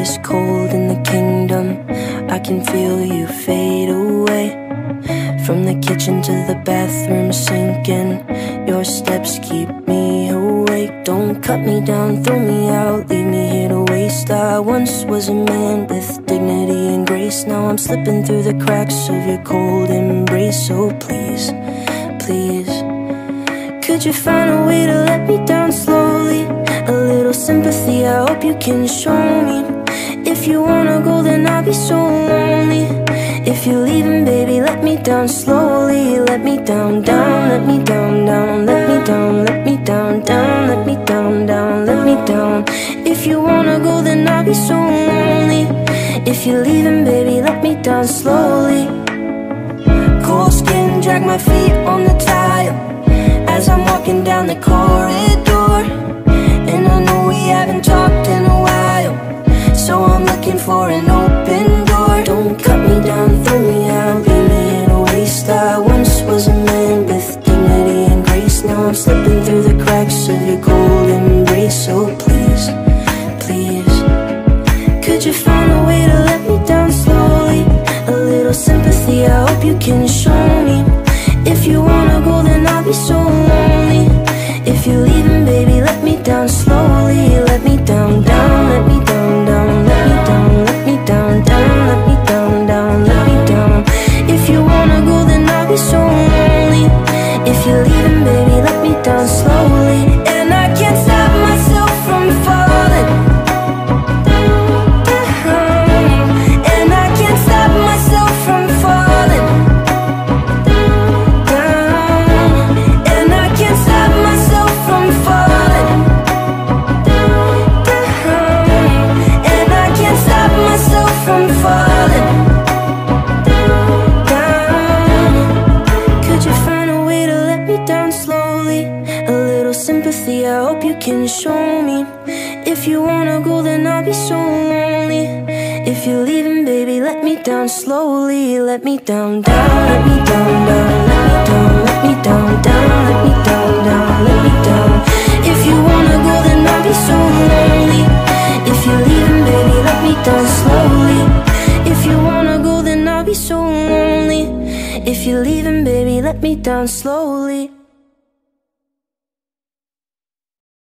is cold in the kingdom. I can feel you fade away. From the kitchen to the bathroom sinking, your steps keep me awake. Don't cut me down, throw me out, leave me here to waste. I once was a man with dignity and grace. Now I'm slipping through the cracks of your cold embrace. So please, please, could you find a way to let me down slowly? A little sympathy, I hope you can show me. If you wanna go, then I'll be so lonely. If you're leaving, baby, let me down slowly. Let me down, down, let me down, down. Let me down, let me down, down. Let me down, down, let me down. If you wanna go, then I'll be so lonely. If you're leaving, baby, let me down slowly. Cold skin, drag my feet on the tile as I'm walking down the corridor. And I know we haven't talked in a while, so I'm looking for an open door. Don't cut me down, throw me out, leave me in a waste. I once was a man with dignity and grace. Now I'm slipping through the cracks of your cold embrace. So please, please, could you find a way to let me down slowly? A little sympathy, I hope you can show me. If you wanna go, then I'll be so lonely. If you're leaving, baby, let me down slowly. Let me down, down, let me down, down. Let me down, let me down, down. Let me down, down, let me down. If you wanna go, then I'll be so lonely. If you're leaving, baby, let me down slowly. And I can't stop myself from falling down. And I can't stop myself from falling down. And I can't stop myself from falling down. And I can't stop myself from falling down. Could you find a way to let me down slowly? A little sympathy, I hope you can show me. If you wanna go, then I'll be so lonely. If you're leaving, baby, let me down slowly. Let me down, down, let me down, down. Let me down, let me down, down. Let me down, down, let me down. If you wanna go, then I'll be so lonely. If you're leaving, baby, let me down slowly. If you wanna go, then I'll be so lonely. If you're leaving, baby, let me down slowly.